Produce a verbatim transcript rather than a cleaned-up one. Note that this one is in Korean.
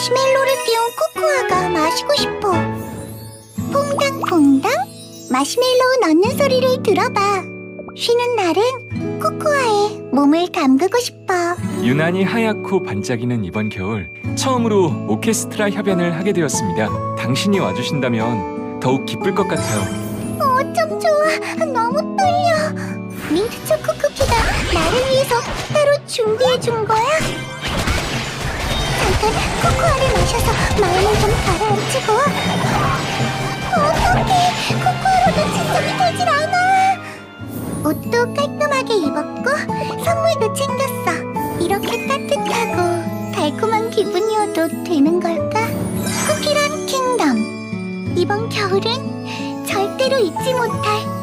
마시멜로를 띄운 코코아가 마시고 싶어. 퐁당퐁당 마시멜로우 넣는 소리를 들어봐. 쉬는 날은 코코아에 몸을 담그고 싶어. 유난히 하얗고 반짝이는 이번 겨울 처음으로 오케스트라 협연을 하게 되었습니다. 당신이 와주신다면 더욱 기쁠 것 같아요. 어쩜 좋아. 너무 떨려. 민트 초코 쿠키가 나를 위해서 따로 준비해준 거야? 잠깐 코코아를 마셔서 마음을 좀 가라앉히고. 어떡해. 코코아로도 진정이 되질 않아. 옷도 깔끔하게 입었고 선물도 챙겼어. 이렇게 따뜻하고 달콤한 기분이어도 되는 걸까? 쿠키런 킹덤. 이번 겨울은 절대로 잊지 못할